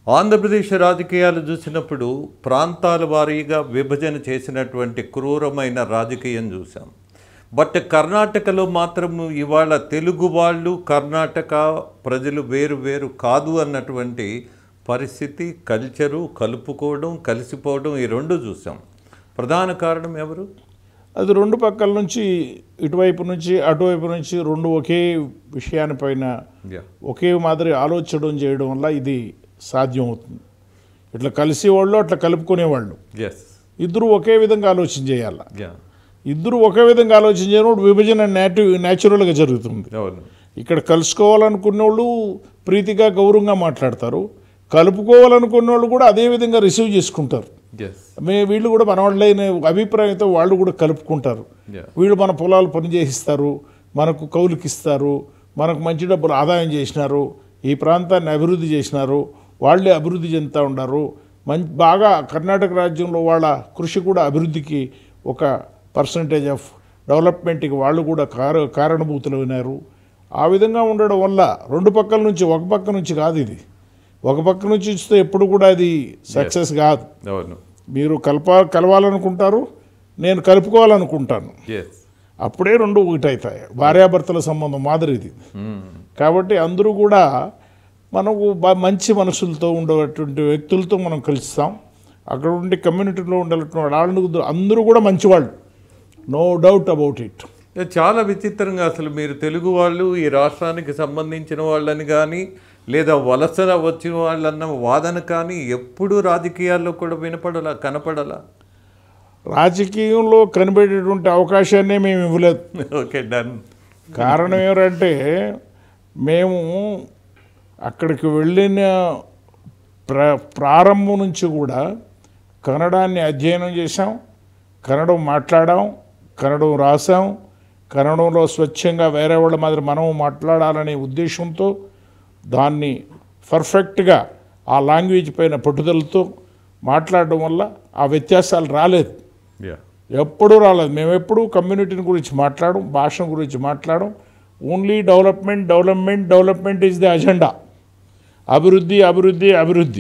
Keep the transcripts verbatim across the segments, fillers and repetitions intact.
ఆంధ్రప్రదేశ్ రాజకీయాలు చూసినప్పుడు ప్రాంతాల వారీగా విభజన చేసినటువంటి క్రూరమైన రాజకీయం చూసాం. బట్ కర్ణాటకలో మాత్రం ఇవాళ తెలుగు వాళ్ళు కర్ణాటక ప్రజలు వేరు వేరు కాదు అన్నటువంటి పరిస్థితి, కల్చరు, కలుపుకోవడం, కలిసిపోవడం ఈ రెండు చూసాం. ప్రధాన కారణం ఎవరు? అది రెండు పక్కల నుంచి, ఇటువైపు నుంచి అటువైపు నుంచి రెండు ఒకే విషయానిపైన ఒకే మాదిరి ఆలోచన చేయడం వల్ల ఇది సాధ్యం అవుతుంది. ఇట్లా కలిసేవాళ్ళు, అట్లా కలుపుకునేవాళ్ళు ఇద్దరు ఒకే విధంగా ఆలోచన చేయాలి. ఇద్దరు ఒకే విధంగా ఆలోచన చేయడం విభజన నాటు న్యాచురల్గా జరుగుతుంది. ఇక్కడ కలుసుకోవాలనుకున్న వాళ్ళు ప్రీతిగా గౌరవంగా మాట్లాడతారు, కలుపుకోవాలనుకున్న వాళ్ళు కూడా అదే విధంగా రిసీవ్ చేసుకుంటారు. మే వీళ్ళు కూడా మన వాళ్ళైన అభిప్రాయంతో వాళ్ళు కూడా కలుపుకుంటారు. వీళ్ళు మన పొలాలు పని చేయిస్తారు, మనకు కౌలుకిస్తారు, మనకు మంచి డబ్బులు ఆదాయం చేసినారు, ఈ ప్రాంతాన్ని అభివృద్ధి చేసినారు, వాళ్ళే అభివృద్ధి చెందుతూ ఉన్నారు. మంచి బాగా కర్ణాటక రాజ్యంలో వాళ్ళ కృషి కూడా అభివృద్ధికి ఒక పర్సంటేజ్ ఆఫ్ డెవలప్మెంట్కి వాళ్ళు కూడా కార కారణభూతులు అయినారు. ఆ విధంగా ఉండడం వల్ల రెండు పక్కల నుంచి, ఒక పక్క నుంచి కాదు, ఇది ఒక పక్క నుంచి ఇస్తే ఎప్పుడు కూడా అది సక్సెస్ కాదు. మీరు కలప కలవాలనుకుంటారు, నేను కలుపుకోవాలనుకుంటాను, అప్పుడే రెండు ఒకటి అవుతాయి. భార్యాభర్తల సంబంధం మాదిరిది. కాబట్టి అందరూ కూడా మనకు మంచి మనసులతో ఉండేటువంటి వ్యక్తులతో మనం కలుస్తాం. అక్కడ ఉండి కమ్యూనిటీలో ఉండేటువంటి వాళ్ళు అందరూ కూడా మంచివాళ్ళు, నో డౌట్ అబౌట్ ఇట్. చాలా విచిత్రంగా అసలు మీరు తెలుగు వాళ్ళు ఈ రాష్ట్రానికి సంబంధించిన వాళ్ళని కానీ లేదా వలస వచ్చిన వాళ్ళన్న వాదన కానీ ఎప్పుడూ రాజకీయాల్లో కూడా వినపడలా, కనపడలా. రాజకీయంలో కనిపెట్టేటువంటి అవకాశాన్నే మేము ఇవ్వలేదు. Okay, done. కారణం ఏమంటే మేము అక్కడికి వెళ్ళిన ప్ర ప్రారంభం నుంచి కూడా కన్నడాన్ని అధ్యయనం చేసాం, కన్నడం మాట్లాడాం, కన్నడం రాసాం, కన్నడంలో స్వచ్ఛంగా వేరే వాళ్ళ మాదిరి మనం మాట్లాడాలనే ఉద్దేశంతో దాన్ని పర్ఫెక్ట్గా ఆ లాంగ్వేజ్ పైన పట్టుదలతో మాట్లాడడం వల్ల ఆ వ్యత్యాసాలు రాలేదు, ఎప్పుడూ రాలేదు. మేము ఎప్పుడూ కమ్యూనిటీని గురించి మాట్లాడడం, భాష గురించి మాట్లాడడం. Only development development development is the agenda. అభివృద్ధి అభివృద్ధి అభివృద్ధి.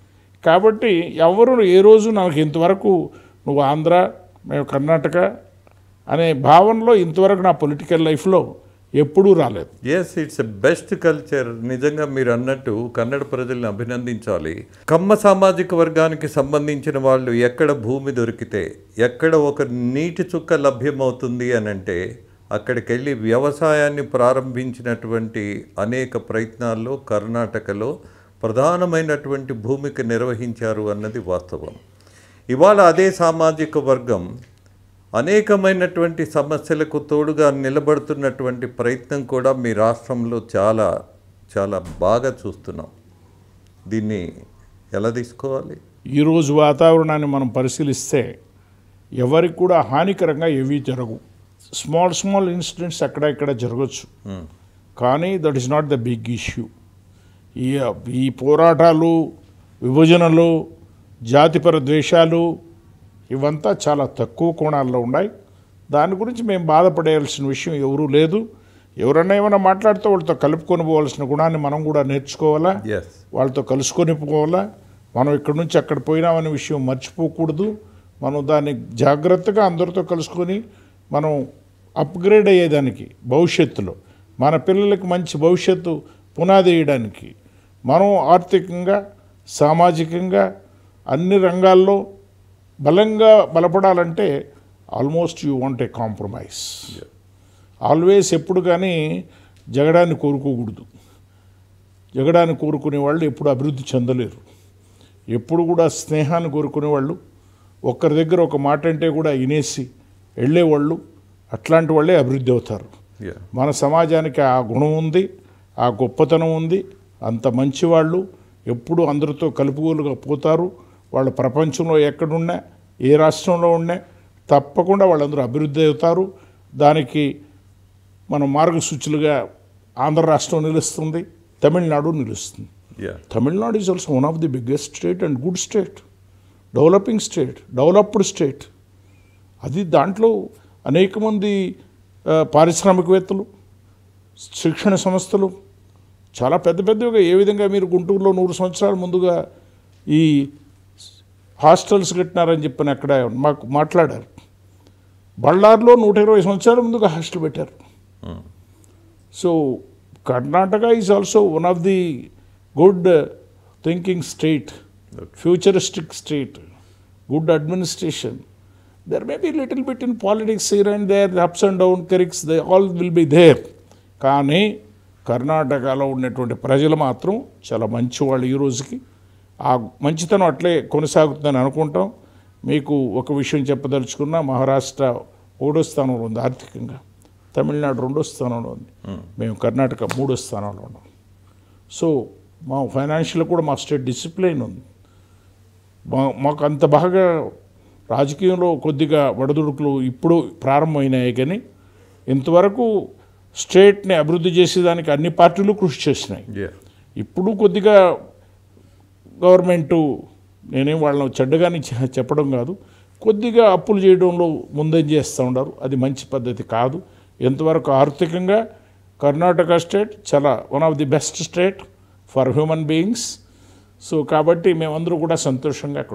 కాబట్టి ఎవరు ఏ రోజు నాకు ఇంతవరకు నువ్వు ఆంధ్ర, మేము కర్ణాటక అనే భావనలో ఇంతవరకు నా పొలిటికల్ లైఫ్లో ఎప్పుడూ రాలేదు. Yes, it's a best culture. నిజంగా మీరు అన్నట్టు కన్నడ ప్రజల్ని అభినందించాలి. కమ్మ సామాజిక వర్గానికి సంబంధించిన వాళ్ళు ఎక్కడ భూమి దొరికితే, ఎక్కడ ఒక నీటి చుక్క లభ్యమవుతుంది అని అంటే అక్కడికి వెళ్ళి వ్యవసాయాన్ని ప్రారంభించినటువంటి అనేక ప్రయత్నాల్లో కర్ణాటకలో ప్రధానమైనటువంటి భూమిక నిర్వహించారు అన్నది వాస్తవం. ఇవాళ అదే సామాజిక వర్గం అనేకమైనటువంటి సమస్యలకు తోడుగా నిలబడుతున్నటువంటి ప్రయత్నం కూడా మీ రాష్ట్రంలో చాలా చాలా బాగా చూస్తున్నాం. దీన్ని ఎలా తీసుకోవాలి? ఈరోజు వాతావరణాన్ని మనం పరిశీలిస్తే ఎవరికి కూడా హానికరంగా ఏవీ జరగవు. స్మాల్ స్మాల్ ఇన్సిడెంట్స్ అక్కడ ఇక్కడ జరగచ్చు, కానీ that is not the big issue. ఈ ఈ పోరాటాలు, విభజనలు, జాతిపర ద్వేషాలు ఇవంతా చాలా తక్కువ కోణాల్లో ఉన్నాయి. దాని గురించి మేము బాధపడేయాల్సిన విషయం ఎవరూ లేదు. ఎవరన్నా ఏమైనా మాట్లాడితే వాళ్ళతో కలుపుకొని పోవాల్సిన గుణాన్ని మనం కూడా నేర్చుకోవాలా, వాళ్ళతో కలుసుకొని పోవాలా. మనం ఇక్కడి నుంచి అక్కడ పోయినామనే విషయం మర్చిపోకూడదు. మనం దాన్ని జాగ్రత్తగా అందరితో కలుసుకొని మనం అప్గ్రేడ్ అయ్యేదానికి, భవిష్యత్తులో మన పిల్లలకి మంచి భవిష్యత్తు పునాది వేయడానికి, మనం ఆర్థికంగా, సామాజికంగా అన్ని రంగాల్లో బలంగా బలపడాలంటే almost you want a compromise. Always ఎప్పుడు కానీ జగడాన్ని కోరుకోకూడదు. జగడాన్ని కోరుకునే వాళ్ళు ఎప్పుడు అభివృద్ధి చెందలేరు. ఎప్పుడు కూడా స్నేహాన్ని కోరుకునే వాళ్ళు, ఒక్కరి దగ్గర ఒక మాట అంటే కూడా వినేసి వెళ్ళేవాళ్ళు, అట్లాంటి వాళ్ళే అభివృద్ధి అవుతారు. మన సమాజానికి ఆ గుణం ఉంది, ఆ గొప్పతనం ఉంది. అంత మంచివాళ్ళు ఎప్పుడు అందరితో కలుపుగోలుగా పోతారు. వాళ్ళు ప్రపంచంలో ఎక్కడున్నా, ఏ రాష్ట్రంలో ఉన్నా తప్పకుండా వాళ్ళందరూ అభివృద్ధి అవుతారు. దానికి మనం మార్గసూచులుగా ఆంధ్ర రాష్ట్రం నిలుస్తుంది, తమిళనాడు నిలుస్తుంది. Tamil Nadu is also one of the biggest state and good state, developing state, developed state. అది దాంట్లో అనేక మంది పారిశ్రామికవేత్తలు, శిక్షణ సంస్థలు, చాలా పెద్ద పెద్దగా ఏ విధంగా మీరు గుంటూరులో నూరు సంవత్సరాల ముందుగా ఈ హాస్టల్స్ కట్టినారని చెప్పని అక్కడ మాకు మాట్లాడారు. బళ్ళార్లో నూట ఇరవై సంవత్సరాల ముందుగా హాస్టల్ పెట్టారు. So Karnataka is also one of the good thinking state, futuristic state, good administration. There may be little bit in politics here and there, ups and down కెరిక్స్, they all will be there. కానీ కర్ణాటకలో ఉన్నటువంటి ప్రజలు మాత్రం చాలా మంచివాళ్ళు. ఈ రోజుకి ఆ మంచితనం అట్లే కొనసాగుతుందని అనుకుంటాం. మీకు ఒక విషయం చెప్పదలుచుకున్నా, మహారాష్ట్ర మూడో స్థానంలో ఉంది ఆర్థికంగా, తమిళనాడు రెండో స్థానంలో ఉంది, మేము కర్ణాటక మూడో స్థానంలో ఉన్నాం. సో మా ఫైనాన్షియల్ కూడా మా స్టేట్ డిసిప్లైన్ ఉంది. మా మాకు అంత బాగా రాజకీయంలో కొద్దిగా వడదుడుకులు ఇప్పుడు ప్రారంభమైనాయి, కానీ ఇంతవరకు స్టేట్ని అభివృద్ధి చేసేదానికి అన్ని పార్టీలు కృషి చేసినాయి. ఇప్పుడు కొద్దిగా గవర్నమెంటు, నేనేం వాళ్ళని చెడ్డగాని చెప్పడం కాదు, కొద్దిగా అప్పులు చేయడంలో ముందంజ చేస్తూ ఉన్నారు. అది మంచి పద్ధతి కాదు. ఎంతవరకు ఆర్థికంగా కర్ణాటక స్టేట్ చాలా one of the best state for human beings. So కాబట్టి మేమందరూ కూడా సంతోషంగా